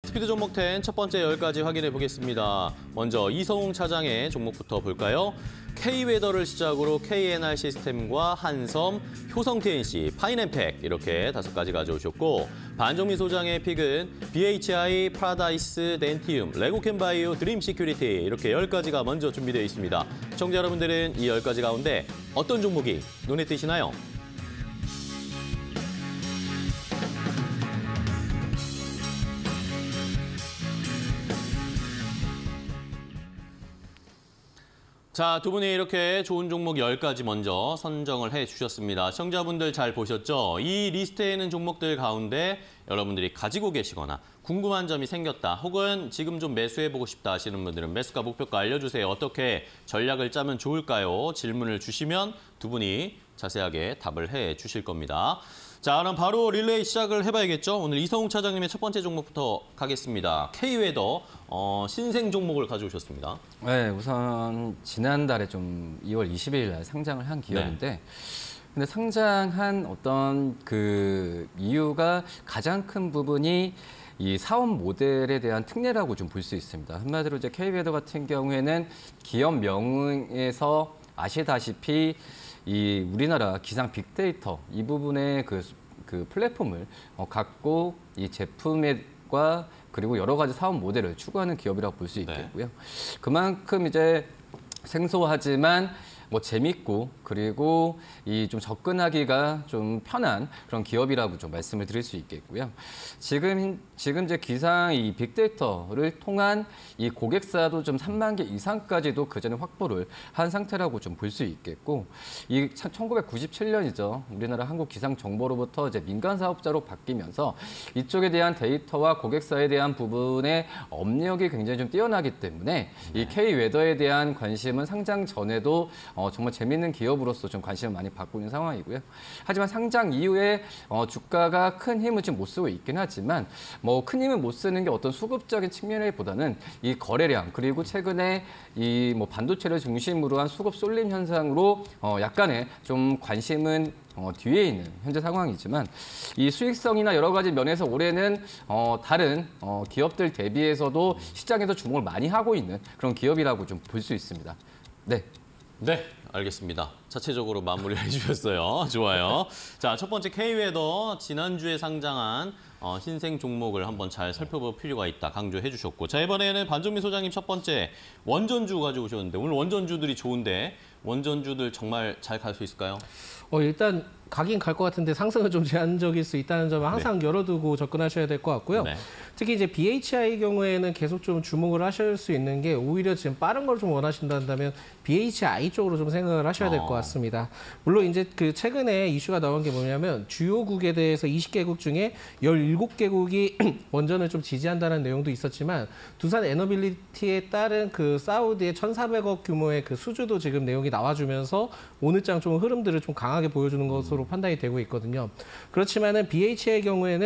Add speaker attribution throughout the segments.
Speaker 1: 스피드 종목 10 첫 번째 10가지 확인해 보겠습니다. 먼저 이성웅 차장의 종목부터 볼까요? K웨더를 시작으로 KNR 시스템과 한섬, 효성 TNC, 파인앤팩 이렇게 5가지 가져오셨고 반정미 소장의 픽은 BHI, 파라다이스, 덴티움, 레고캔바이오, 드림 시큐리티 이렇게 10가지가 먼저 준비되어 있습니다. 시청자 여러분들은 이 10가지 가운데 어떤 종목이 눈에 띄시나요? 자, 두 분이 이렇게 좋은 종목 10가지 먼저 선정을 해주셨습니다. 시청자분들 잘 보셨죠? 이 리스트에 있는 종목들 가운데 여러분들이 가지고 계시거나 궁금한 점이 생겼다 혹은 지금 좀 매수해보고 싶다 하시는 분들은 매수가 목표가 알려주세요. 어떻게 전략을 짜면 좋을까요? 질문을 주시면 두 분이 자세하게 답을 해주실 겁니다. 자, 그럼 바로 릴레이 시작을 해봐야겠죠? 오늘 이성웅 차장님의 첫 번째 종목부터 가겠습니다. K웨더 신생 종목을 가져오셨습니다.
Speaker 2: 네, 우선 지난달에 좀 2월 20일 날 상장을 한 기업인데
Speaker 1: 네.
Speaker 2: 근데 상장한 어떤 그 이유가 가장 큰 부분이 이 사업 모델에 대한 특례라고 좀 볼 수 있습니다. 한마디로 이제 K웨더 같은 경우에는 기업명에서 아시다시피 이 우리나라 기상 빅데이터 이 부분의 그 플랫폼을 갖고 이 제품과 그리고 여러 가지 사업 모델을 추구하는 기업이라고 볼 수 있겠고요. 네. 그만큼 이제 생소하지만 뭐 재밌고 그리고 이 좀 접근하기가 좀 편한 그런 기업이라고 좀 말씀을 드릴 수 있겠고요. 지금 이제 기상 이 빅데이터를 통한 이 고객사도 좀 3만 개 이상까지도 그전에 확보를 한 상태라고 좀 볼 수 있겠고, 이 1997년이죠. 우리나라 한국기상정보로부터 이제 민간 사업자로 바뀌면서 이쪽에 대한 데이터와 고객사에 대한 부분의 업력이 굉장히 좀 뛰어나기 때문에 이 K웨더에 대한 관심은 상장 전에도 정말 재밌는 기업으로서 좀 관심을 많이 받고 있는 상황이고요. 하지만 상장 이후에 주가가 큰 힘을 지금 못 쓰고 있긴 하지만 뭐 큰 힘을 못 쓰는 게 어떤 수급적인 측면보다는 이 거래량 그리고 최근에 이 뭐 반도체를 중심으로 한 수급 쏠림 현상으로 약간의 좀 관심은 뒤에 있는 현재 상황이지만 이 수익성이나 여러 가지 면에서 올해는 다른 기업들 대비해서도 시장에서 주목을 많이 하고 있는 그런 기업이라고 좀 볼 수 있습니다. 네.
Speaker 1: 네, 알겠습니다. 자체적으로 마무리를 해주셨어요. 좋아요. 자, 첫 번째 K웨더 지난주에 상장한 신생 종목을 한번 잘 살펴볼 필요가 있다 강조해 주셨고, 자, 이번에는 반정미 소장님 첫 번째 원전주 가져오셨는데 오늘 원전주들이 좋은데 원전주들 정말 잘 갈 수 있을까요?
Speaker 3: 일단 가긴 갈 것 같은데 상승은 좀 제한적일 수 있다는 점을 항상 열어두고 접근하셔야 될 것 같고요. 네. 특히 이제 BHI 경우에는 계속 좀 주목을 하실 수 있는 게 오히려 지금 빠른 걸 좀 원하신다면 BHI 쪽으로 좀 생각을 하셔야 될 것 같습니다. 물론 이제 그 최근에 이슈가 나온 게 뭐냐면 주요국에 대해서 20개국 중에 17개국이 원전을 좀 지지한다는 내용도 있었지만 두산 에너빌리티에 따른 그 사우디의 1,400억 규모의 그 수주도 지금 내용이 나와주면서 오늘장 좀 흐름들을 좀 강하게 보여주는 것으로 판단이 되고 있거든요. 그렇지만은 BHI의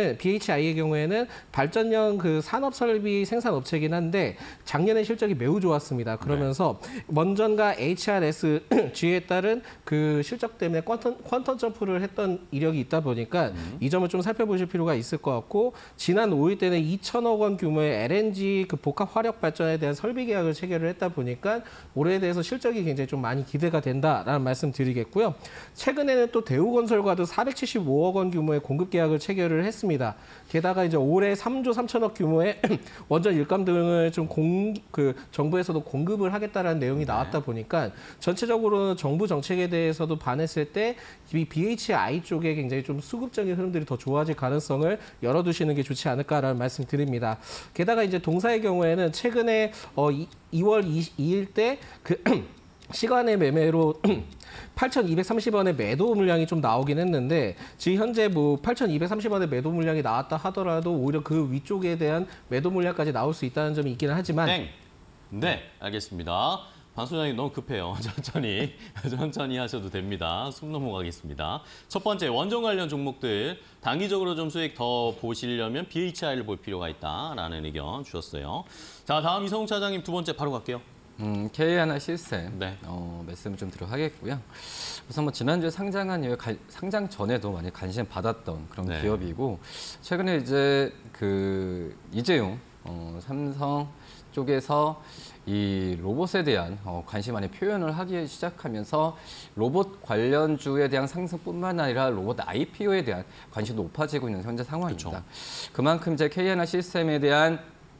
Speaker 3: 경우에는 발전형 그 산업 설비 생산 업체이긴 한데 작년에 실적이 매우 좋았습니다. 그러면서 원전과 HRSG에 따른 그 실적 때문에 퀀텀 점프를 했던 이력이 있다 보니까 이 점을 좀 살펴보실 필요가 있을 것 같고, 지난 5일 때는 2천억 원 규모의 LNG 그 복합 화력 발전에 대한 설비 계약을 체결을 했다 보니까 올해에 대해서 실적이 굉장히 좀 많이 기대가 된다라는 말씀 드리겠고요. 최근에는 또 대우건설과도 475억 원 규모의 공급 계약을 체결을 했습니다. 게다가 이제 올해 3조 3천억 규모의 원전 일감 등을 좀 정부에서도 공급을 하겠다라는 내용이 나왔다 보니까 전체적으로 정부 정책에 대해서도 반했을 때 이 BHI 쪽에 굉장히 좀 수급적인 흐름들이 더 좋아질 가능성을 열어두시는 게 좋지 않을까라는 말씀 드립니다. 게다가 이제 동사의 경우에는 최근에 2월 2일 때 그 시간의 매매로 8,230원의 매도 물량이 좀 나오긴 했는데 지금 현재 뭐 8,230원의 매도 물량이 나왔다 하더라도 오히려 그 위쪽에 대한 매도 물량까지 나올 수 있다는 점이 있기는 하지만
Speaker 1: 네, 알겠습니다. 반 소장님 너무 급해요. 천천히 하셔도 됩니다. 숨 넘어가겠습니다. 첫 번째, 원전 관련 종목들 단기적으로 좀 수익 더 보시려면 BHI를 볼 필요가 있다라는 의견 주셨어요. 자, 다음 이성웅 차장님 두 번째 바로 갈게요.
Speaker 2: KNR 시스템
Speaker 1: 네.
Speaker 2: 말씀을 좀 드려야겠고요. 우선 뭐 지난주에 상장한 이후에 상장 전에도 많이 관심 받았던 그런 기업이고, 최근에 이제 그 이재용 삼성 쪽에서 이 로봇에 대한 관심 많이 표현을 하기 시작하면서 로봇 관련주에 대한 상승뿐만 아니라 로봇 IPO에 대한 관심도 높아지고 있는 현재 상황입니다.
Speaker 1: 그렇죠.
Speaker 2: 그만큼 이제 K&I 시스템에 대한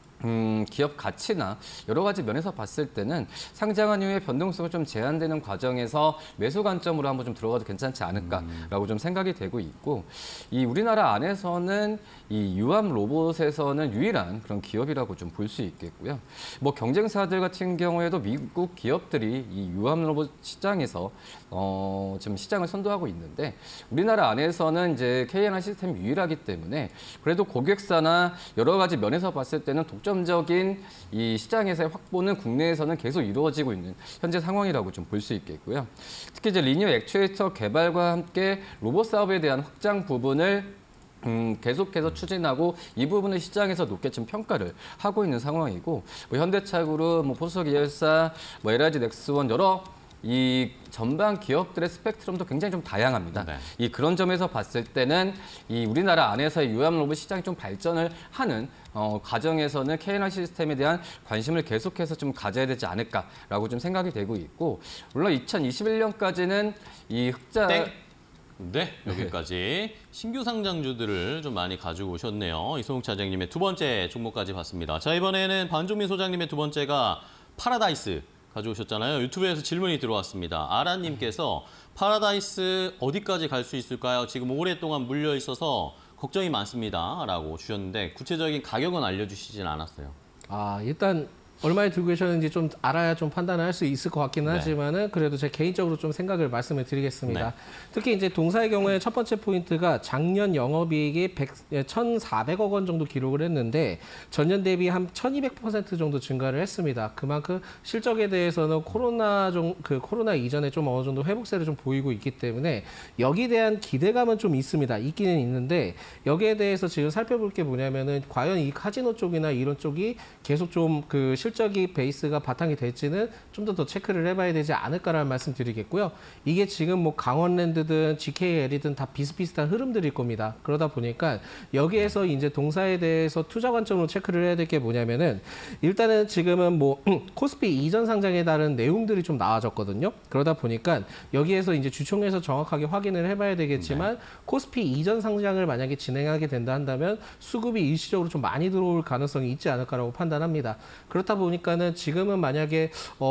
Speaker 2: 기업 가치나 여러 가지 면에서 봤을 때는 상장한 이후에 변동성이 좀 제한되는 과정에서 매수 관점으로 한번 좀 들어가도 괜찮지 않을까라고 좀 생각이 되고 있고, 이 우리나라 안에서는 이 유암 로봇에서는 유일한 그런 기업이라고 좀 볼 수 있겠고요. 뭐 경쟁사들 같은 경우에도 미국 기업들이 이 유암 로봇 시장에서 지금 시장을 선도하고 있는데, 우리나라 안에서는 이제 K&I 시스템이 유일하기 때문에 그래도 고객사나 여러 가지 면에서 봤을 때는 독점적인 이 시장에서의 확보는 국내에서는 계속 이루어지고 있는 현재 상황이라고 좀 볼 수 있겠고요. 특히 이제 리니어 액추에이터 개발과 함께 로봇 사업에 대한 확장 부분을 계속해서 추진하고 이 부분을 시장에서 높게 좀 평가를 하고 있는 상황이고, 뭐 현대차그룹, 뭐 포스계열사, 뭐 LIG 넥스원 여러 이 전방 기업들의 스펙트럼도 굉장히 좀 다양합니다.
Speaker 1: 네.
Speaker 2: 이 그런 점에서 봤을 때는 이 우리나라 안에서의 유암 로봇 시장이 좀 발전을 하는 과정에서는 K&I 시스템에 대한 관심을 계속해서 좀 가져야 되지 않을까라고 좀 생각이 되고 있고, 물론 2021년까지는 이 흑자
Speaker 1: 네, 여기까지 신규 상장주들을 좀 많이 가지고 오셨네요. 이성욱 차장님의 두 번째 종목까지 봤습니다. 자, 이번에는 반종민 소장님의 두 번째가 파라다이스 가져오셨잖아요. 유튜브에서 질문이 들어왔습니다. 아라님께서 파라다이스 어디까지 갈 수 있을까요? 지금 오랫동안 물려 있어서 걱정이 많습니다. 라고 주셨는데 구체적인 가격은 알려주시진 않았어요.
Speaker 3: 일단 얼마에 들고 계셨는지 좀 알아야 좀 판단을 할 수 있을 것 같기는
Speaker 1: 네.
Speaker 3: 하지만은 그래도 제 개인적으로 좀 생각을 말씀을 드리겠습니다.
Speaker 1: 네.
Speaker 3: 특히 이제 동사의 경우에 첫 번째 포인트가 작년 영업이익이 1,400억 원 정도 기록을 했는데 전년 대비 한 1,200% 정도 증가를 했습니다. 그만큼 실적에 대해서는 코로나 이전에 좀 어느 정도 회복세를 좀 보이고 있기 때문에 여기에 대한 기대감은 좀 있습니다. 있기는 있는데 여기에 대해서 지금 살펴볼 게 뭐냐면은 과연 이 카지노 쪽이나 이런 쪽이 계속 좀 실적이 베이스가 바탕이 될지는 좀 더 체크를 해봐야 되지 않을까라는 말씀 드리겠고요. 이게 지금 뭐 강원랜드든 GKL이든 다 비슷비슷한 흐름들일 겁니다. 그러다 보니까 여기에서 이제 동사에 대해서 투자 관점으로 체크를 해야 될 게 뭐냐면은 일단은 지금은 뭐 코스피 이전 상장에 따른 내용들이 좀 나와졌거든요. 그러다 보니까 여기에서 이제 주총에서 정확하게 확인을 해봐야 되겠지만 코스피 이전 상장을 만약에 진행하게 된다 한다면 수급이 일시적으로 좀 많이 들어올 가능성이 있지 않을까라고 판단합니다. 그렇다 보니까는 지금은 만약에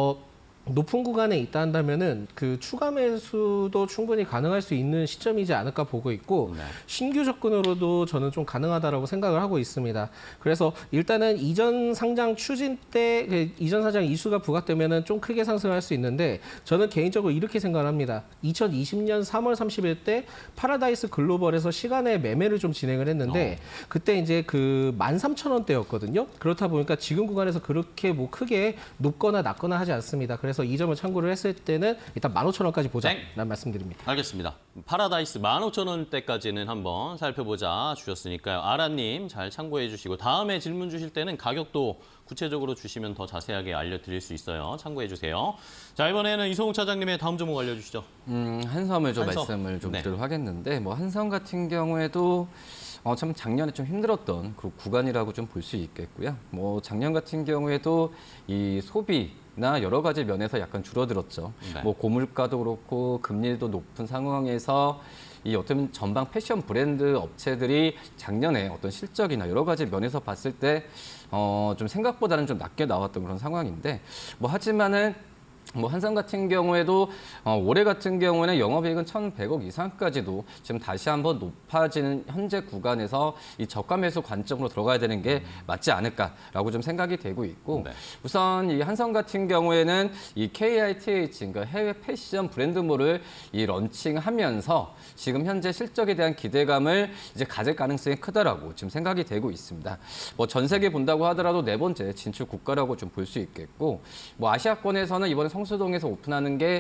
Speaker 3: 높은 구간에 있다 한다면은 그 추가 매수도 충분히 가능할 수 있는 시점이지 않을까 보고 있고, 신규 접근으로도 저는 좀 가능하다라고 생각을 하고 있습니다. 그래서 일단은 이전 상장 추진 때 이전 상장 이슈가 부각되면은 좀 크게 상승할 수 있는데, 저는 개인적으로 이렇게 생각을 합니다. 2020년 3월 30일 때 파라다이스 글로벌에서 시간에 매매를 좀 진행을 했는데 그때 이제 그 13,000원대였거든요. 그렇다 보니까 지금 구간에서 그렇게 뭐 크게 높거나 낮거나 하지 않습니다. 그래서 이 점을 참고를 했을 때는 일단 15,000원까지 보자라는 말씀드립니다.
Speaker 1: 알겠습니다. 파라다이스 15,000원대까지는 한번 살펴보자 주셨으니까요. 아라님 잘 참고해 주시고 다음에 질문 주실 때는 가격도 구체적으로 주시면 더 자세하게 알려드릴 수 있어요. 참고해 주세요. 자, 이번에는 이성욱 차장님의 다음 종목 알려주시죠.
Speaker 2: 한섬을 좀
Speaker 1: 한섬.
Speaker 2: 말씀을 좀
Speaker 1: 네.
Speaker 2: 드리도록 하겠는데, 뭐 한섬 같은 경우에도 참 작년에 좀 힘들었던 그 구간이라고 좀 볼 수 있겠고요. 뭐 작년 같은 경우에도 이 소비나 여러 가지 면에서 약간 줄어들었죠.
Speaker 1: 네.
Speaker 2: 뭐 고물가도 그렇고 금리도 높은 상황에서 이 어떤 전방 패션 브랜드 업체들이 작년에 어떤 실적이나 여러 가지 면에서 봤을 때 좀 생각보다는 좀 낮게 나왔던 그런 상황인데, 뭐 하지만은 뭐 한섬 같은 경우에도 올해 같은 경우에는 영업이익은 1,100억 이상까지도 지금 다시 한번 높아지는 현재 구간에서 이 저가 매수 관점으로 들어가야 되는 게 맞지 않을까라고 좀 생각이 되고 있고,
Speaker 1: 네.
Speaker 2: 우선 이 한섬 같은 경우에는 이 KITH, 그러니까 해외 패션 브랜드몰을 이 런칭하면서 지금 현재 실적에 대한 기대감을 이제 가질 가능성이 크다라고 지금 생각이 되고 있습니다. 뭐 전 세계 본다고 하더라도 네 번째 진출 국가라고 좀 볼 수 있겠고, 뭐 아시아권에서는 이번에 성수동에서 오픈하는 게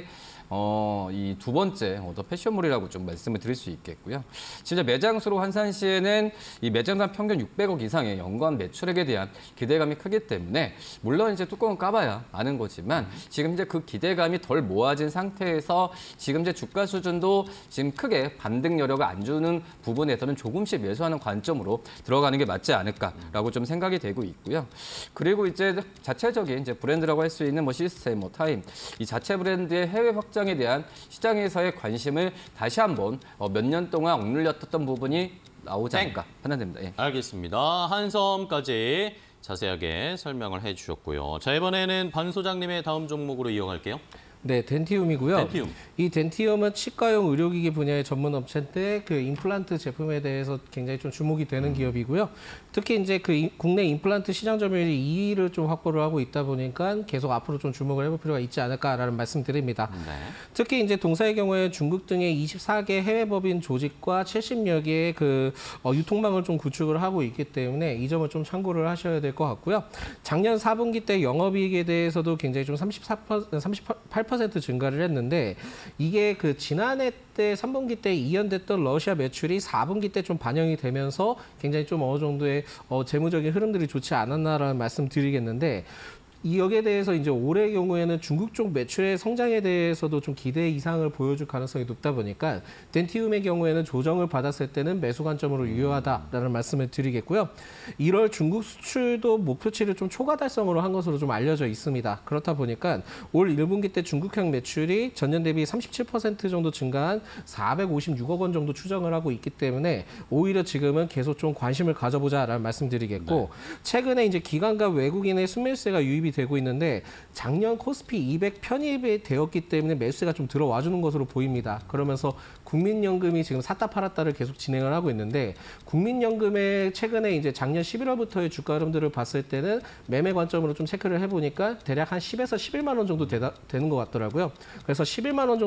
Speaker 2: 이 두 번째 어떤 패션몰이라고 좀 말씀을 드릴 수 있겠고요. 진짜 매장 수로 환산 시에는 이 매장당 평균 600억 이상의 연간 매출액에 대한 기대감이 크기 때문에 물론 이제 뚜껑을 까봐야 아는 거지만 지금 이제 그 기대감이 덜 모아진 상태에서 지금 이제 주가 수준도 지금 크게 반등 여력을 안 주는 부분에서는 조금씩 매수하는 관점으로 들어가는 게 맞지 않을까라고 좀 생각이 되고 있고요. 그리고 이제 자체적인 이제 브랜드라고 할 수 있는 뭐 시스템, 뭐 타임, 이 자체 브랜드의 해외 확장에 대한 시장에서의 관심을 다시 한번 몇 년 동안 억눌렸던 부분이 나오지 않을까 판단됩니다. 예.
Speaker 1: 알겠습니다. 한섬까지 자세하게 설명을 해주셨고요. 자, 이번에는 반 소장님의 다음 종목으로 이어갈게요.
Speaker 3: 네, 덴티움이고요.
Speaker 1: 덴티움.
Speaker 3: 이 덴티움은 치과용 의료기기 분야의 전문 업체인데 그 임플란트 제품에 대해서 굉장히 좀 주목이 되는 기업이고요. 특히 이제 그 국내 임플란트 시장 점유율이 2위를 좀 확보를 하고 있다 보니까 계속 앞으로 좀 주목을 해볼 필요가 있지 않을까라는 말씀드립니다.
Speaker 1: 네.
Speaker 3: 특히 이제 동사의 경우에 중국 등의 24개 해외 법인 조직과 70여 개의 그 유통망을 좀 구축을 하고 있기 때문에 이 점을 좀 참고를 하셔야 될 것 같고요. 작년 4분기 때 영업이익에 대해서도 굉장히 좀 38% 증가를 했는데 이게 그 지난해 때 3분기 때 이연됐던 러시아 매출이 4분기 때 좀 반영이 되면서 굉장히 좀 어느 정도의 재무적인 흐름들이 좋지 않았나라는 말씀 드리겠는데 여기에 대해서 이제 올해 경우에는 중국 쪽 매출의 성장에 대해서도 좀 기대 이상을 보여줄 가능성이 높다 보니까 덴티움의 경우에는 조정을 받았을 때는 매수 관점으로 유효하다라는 말씀을 드리겠고요. 1월 중국 수출도 목표치를 좀 초과 달성으로 한 것으로 좀 알려져 있습니다. 그렇다 보니까 올 1분기 때 중국향 매출이 전년 대비 37% 정도 증가한 456억 원 정도 추정을 하고 있기 때문에 오히려 지금은 계속 좀 관심을 가져보자라는 말씀드리겠고 최근에 이제 기관과 외국인의 순매수세가 유입이 되고 있는데 작년 코스피 200 편입이 되었기 때문에 매수세가 좀 들어와 주는 것으로 보입니다. 그러면서 국민연금이 지금 샀다 팔았다를 계속 진행을 하고 있는데 국민연금의 최근에 이제 작년 11월부터의 주가 흐름들을 봤을 때는 매매 관점으로 좀 체크를 해보니까 대략 한 10에서 11만 원 정도 되는 것 같더라고요. 그래서 12만 원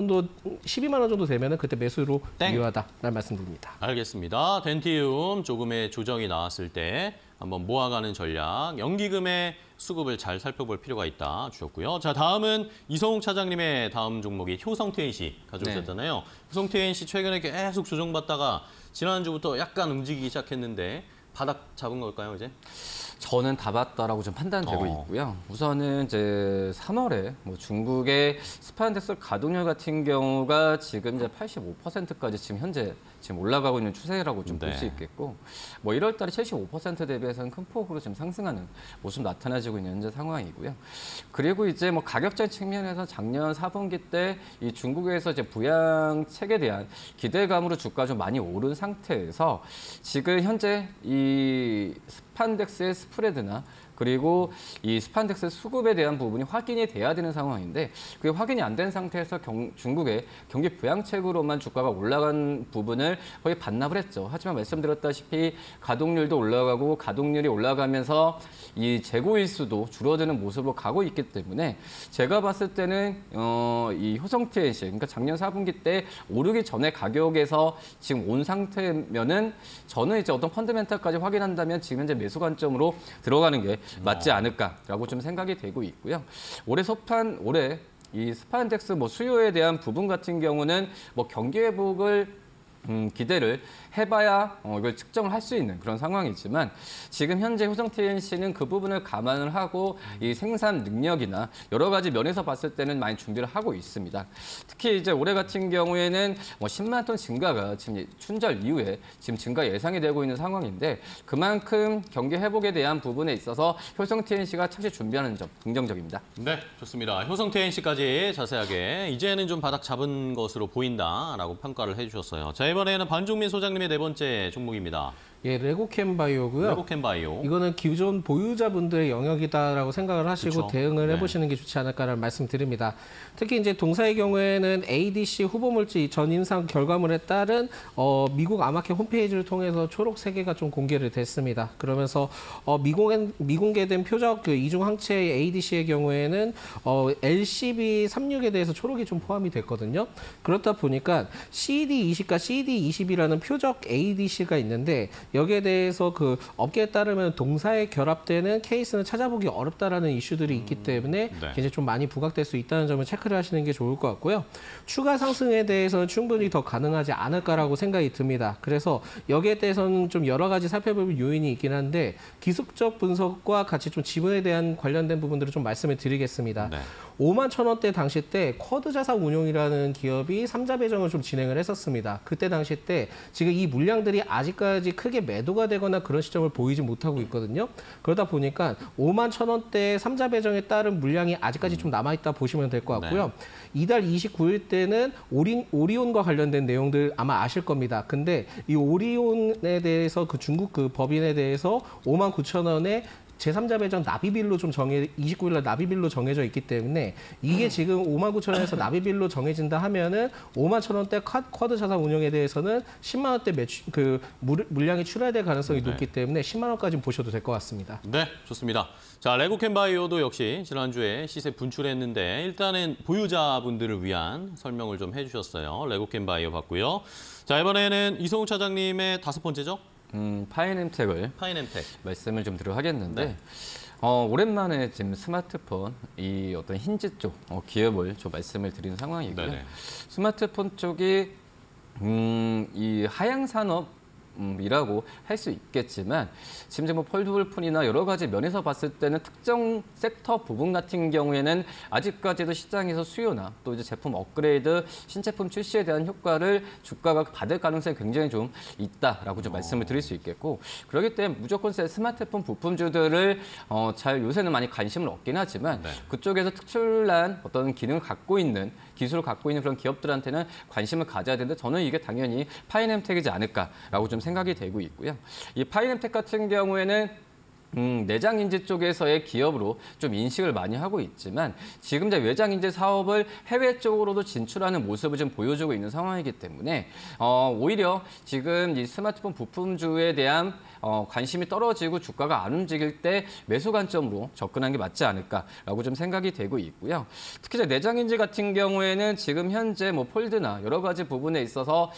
Speaker 3: 정도 되면은 그때 매수로 유효하다라는 말씀드립니다.
Speaker 1: 알겠습니다. 덴티움 조금의 조정이 나왔을 때 한번 모아가는 전략, 연기금의 수급을 잘 살펴볼 필요가 있다 주셨고요. 자, 다음은 이성욱 차장님의 다음 종목이 효성TNC 가져오셨잖아요. 네. 효성TNC 최근에 계속 조정받다가 지난주부터 약간 움직이기 시작했는데 바닥 잡은 걸까요, 이제?
Speaker 2: 저는 다 봤다라고 좀 판단되고 있고요. 우선은 이제 3월에 뭐 중국의 스파인덱스 가동률 같은 경우가 지금 이제 85%까지 지금 현재 올라가고 있는 추세라고 좀 볼 수 있겠고, 뭐 1월달에 75% 대비해서는 큰 폭으로 지금 상승하는 모습 나타나지고 있는 현재 상황이고요. 그리고 이제 뭐 가격적 측면에서 작년 4분기 때 이 중국에서 이제 부양책에 대한 기대감으로 주가 좀 많이 오른 상태에서 지금 현재 이 스판덱스의 스프레드나 그리고 이 스판덱스 수급에 대한 부분이 확인이 돼야 되는 상황인데 그게 확인이 안 된 상태에서 중국의 경기 부양책으로만 주가가 올라간 부분을 거의 반납을 했죠. 하지만 말씀드렸다시피 가동률도 올라가고 가동률이 올라가면서 이 재고 일수도 줄어드는 모습으로 가고 있기 때문에 제가 봤을 때는 이 효성TNC 그러니까 작년 4분기 때 오르기 전에 가격에서 지금 온 상태면은 저는 이제 어떤 펀더멘탈까지 확인한다면 지금 현재 매수 관점으로 들어가는 게 맞지 않을까라고 좀 생각이 되고 있고요. 올해 이 스파인덱스 뭐 수요에 대한 부분 같은 경우는 뭐 경기 회복을 기대를 해봐야 이걸 측정을 할 수 있는 그런 상황이지만 지금 현재 효성TNC는 그 부분을 감안을 하고 이 생산 능력이나 여러 가지 면에서 봤을 때는 많이 준비를 하고 있습니다. 특히 이제 올해 같은 경우에는 뭐 10만 톤 증가가 지금 춘절 이후에 지금 증가 예상이 되고 있는 상황인데 그만큼 경기 회복에 대한 부분에 있어서 효성TNC가 차시 준비하는 점 긍정적입니다.
Speaker 1: 네, 좋습니다. 효성TNC까지 자세하게 이제는 좀 바닥 잡은 것으로 보인다라고 평가를 해주셨어요. 자, 이번에는 반종민 소장님의 네 번째 종목입니다.
Speaker 3: 예, 레고캠바이오고요.
Speaker 1: 레고캠바이오.
Speaker 3: 이거는 기존 보유자분들의 영역이다라고 생각을 하시고
Speaker 1: 그쵸?
Speaker 3: 대응을 해보시는 게 좋지 않을까라는 말씀드립니다. 특히 이제 동사의 경우에는 ADC 후보물질 전 임상 결과물에 따른 미국 아마켓 홈페이지를 통해서 초록 3개가 좀 공개를 됐습니다. 그러면서 미공개된 표적 그 이중 항체 ADC의 경우에는 LCB36에 대해서 초록이 좀 포함이 됐거든요. 그렇다 보니까 CD20과 CD20이라는 표적 ADC가 있는데 여기에 대해서 그 업계에 따르면 동사에 결합되는 케이스는 찾아보기 어렵다라는 이슈들이 있기 때문에 굉장히 좀 많이 부각될 수 있다는 점을 체크를 하시는 게 좋을 것 같고요. 추가 상승에 대해서는 충분히 더 가능하지 않을까라고 생각이 듭니다. 그래서 여기에 대해서는 좀 여러 가지 살펴볼 요인이 있긴 한데 기술적 분석과 같이 좀 지분에 대한 관련된 부분들을 좀 말씀을 드리겠습니다. 5만 1,000원대 당시 때 쿼드 자산 운용이라는 기업이 3자 배정을 좀 진행을 했었습니다. 그때 당시 때 지금 이 물량들이 아직까지 크게 매도가 되거나 그런 시점을 보이지 못하고 있거든요. 그러다 보니까 5만 1,000원대 3자 배정에 따른 물량이 아직까지 좀 남아있다 보시면 될 것 같고요. 이달 29일 때는 오리온과 관련된 내용들 아마 아실 겁니다. 근데 이 오리온에 대해서 그 중국 그 법인에 대해서 5만 9,000원에 제3자 배정 나비빌로 좀 29일 날 나비빌로 정해져 있기 때문에 이게 지금 5만 9,000원에서 나비빌로 정해진다 하면은 5만 1,000원대 쿼드 자산 운용에 대해서는 10만 원대 물량이 출하될 가능성이 높기 때문에 10만 원까지 보셔도 될 것 같습니다.
Speaker 1: 네, 좋습니다. 자, 레고캠바이오도 역시 지난주에 시세 분출했는데 일단은 보유자분들을 위한 설명을 좀 해주셨어요. 레고캠바이오 봤고요. 자, 이번에는 이성욱 차장님의 5번째죠?
Speaker 2: 파이nem텍을 말씀을 좀 드려 하겠는데 오랜만에 지금 스마트폰 이 어떤 힌지 쪽 기업을 좀 말씀을 드리는 상황이고요. 스마트폰 쪽이 이 하향 산업 이라고 할 수 있겠지만 지금 뭐 폴더블 폰이나 여러 가지 면에서 봤을 때는 특정 섹터 부분 같은 경우에는 아직까지도 시장에서 수요나 또 이제 제품 업그레이드, 신제품 출시에 대한 효과를 주가가 받을 가능성이 굉장히 좀 있다라고 좀 말씀을 드릴 수 있겠고 그렇기 때문에 무조건 스마트폰 부품주들을 잘 요새는 많이 관심을 얻긴 하지만 그쪽에서 특출난 어떤 기능을 갖고 있는 기술을 갖고 있는 그런 기업들한테는 관심을 가져야 되는데 저는 이게 당연히 파이nem텍이지 않을까라고 좀 생각이 되고 있고요. 이 파이nem텍 같은 경우에는 내장인지 쪽에서의 기업으로 좀 인식을 많이 하고 있지만 지금 이제 외장인지 사업을 해외 쪽으로도 진출하는 모습을 좀 보여주고 있는 상황이기 때문에 오히려 지금 이 스마트폰 부품주에 대한 관심이 떨어지고 주가가 안 움직일 때 매수 관점으로 접근하는 게 맞지 않을까라고 좀 생각이 되고 있고요. 특히 이제 내장인지 같은 경우에는 지금 현재 뭐 폴드나 여러 가지 부분에 있어서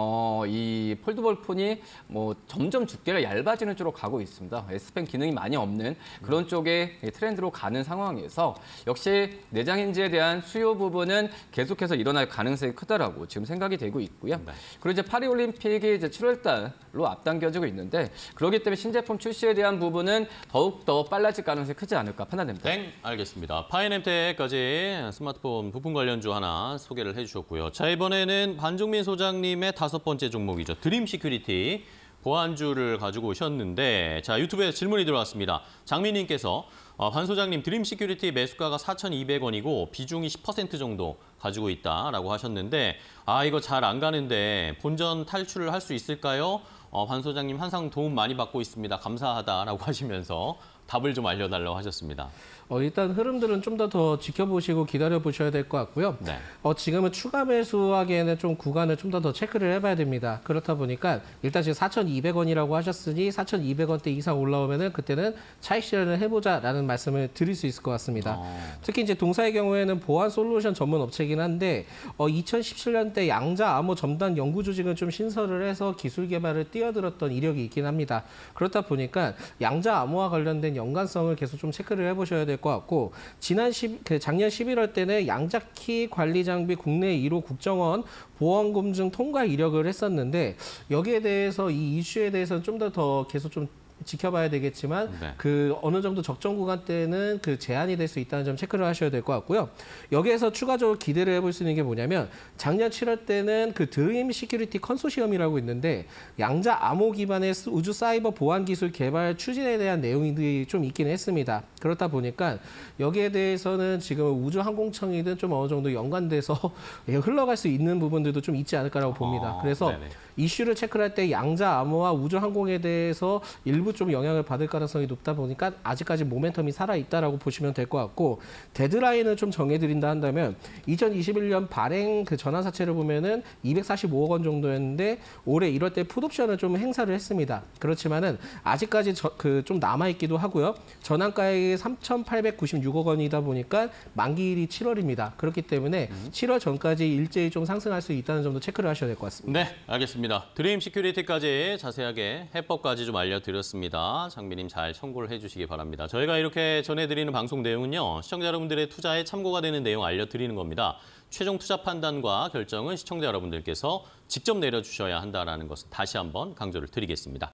Speaker 2: 이 폴더블 폰이 뭐 점점 두께가 얇아지는 쪽으로 가고 있습니다. S펜 기능이 많이 없는 그런 쪽의 트렌드로 가는 상황에서 역시 내장인지에 대한 수요 부분은 계속해서 일어날 가능성이 크다라고 지금 생각이 되고 있고요. 그리고 이제 파리올림픽이 이제 7월달로 앞당겨지고 있는데 그렇기 때문에 신제품 출시에 대한 부분은 더욱더 빨라질 가능성이 크지 않을까 판단됩니다.
Speaker 1: 알겠습니다. 파이nem텍까지 스마트폰 부품 관련주 하나 소개를 해주셨고요. 자, 이번에는 반종민 소장님의 5번째 종목이죠. 드림시큐리티. 보안주를 가지고 오셨는데 자 유튜브에 질문이 들어왔습니다. 장민님께서 반 소장님 드림시큐리티 매수가가 4,200원이고 비중이 10% 정도 가지고 있다라고 하셨는데 이거 잘 안 가는데 본전 탈출을 할 수 있을까요? 반 소장님 항상 도움 많이 받고 있습니다. 감사하다라고 하시면서 답을 좀 알려달라고 하셨습니다.
Speaker 3: 일단 흐름들은 좀 더 지켜보시고 기다려보셔야 될 것 같고요. 지금은 추가 매수하기에는 좀 구간을 좀 더 체크를 해봐야 됩니다. 그렇다 보니까 일단 지금 4,200원이라고 하셨으니 4,200원대 이상 올라오면은 그때는 차익 실현을 해보자라는 말씀을 드릴 수 있을 것 같습니다. 특히 이제 동사의 경우에는 보안 솔루션 전문 업체이긴 한데 2017년대 양자 암호 점단 연구 조직은 좀 신설을 해서 기술 개발을 뛰어들었던 이력이 있긴 합니다. 그렇다 보니까 양자 암호와 관련된 연관성을 계속 좀 체크를 해보셔야 될 것 같고 작년 11월 때는 양자키 관리 장비 국내 1호 국정원 보안 검증 통과 이력을 했었는데 여기에 대해서 이 이슈에 대해서는 좀 더 계속 좀 지켜봐야 되겠지만 그 어느 정도 적정 구간 때는 그 제한이 될 수 있다는 점 체크를 하셔야 될 것 같고요. 여기에서 추가적으로 기대를 해볼 수 있는 게 뭐냐면 작년 7월 때는 그 드림 시큐리티 컨소시엄이라고 있는데 양자 암호 기반의 우주 사이버 보안 기술 개발 추진에 대한 내용들이 좀 있긴 했습니다. 그렇다 보니까 여기에 대해서는 지금 우주항공청이든 좀 어느 정도 연관돼서 흘러갈 수 있는 부분들도 좀 있지 않을까라고 봅니다. 그래서 이슈를 체크할 때 양자 암호와 우주항공에 대해서 일부 그리고 좀 영향을 받을 가능성이 높다 보니까 아직까지 모멘텀이 살아있다라고 보시면 될 것 같고 데드라인을 좀 정해드린다 한다면 2021년 발행 그 전환사채를 보면은 245억 원 정도였는데 올해 1월 때 풋옵션을 좀 행사를 했습니다. 그렇지만은 아직까지 좀 남아있기도 하고요. 전환가액이 3,896억 원이다 보니까 만기일이 7월입니다. 그렇기 때문에 7월 전까지 일제히 좀 상승할 수 있다는 점도 체크를 하셔야 될 것 같습니다.
Speaker 1: 네, 알겠습니다. 드림 시큐리티까지 자세하게 해법까지 좀 알려드렸습니다. 장비님 잘 참고를 해주시기 바랍니다. 저희가 이렇게 전해드리는 방송 내용은요. 시청자 여러분들의 투자에 참고가 되는 내용 알려드리는 겁니다. 최종 투자 판단과 결정은 시청자 여러분들께서 직접 내려주셔야 한다는 것을 다시 한번 강조를 드리겠습니다.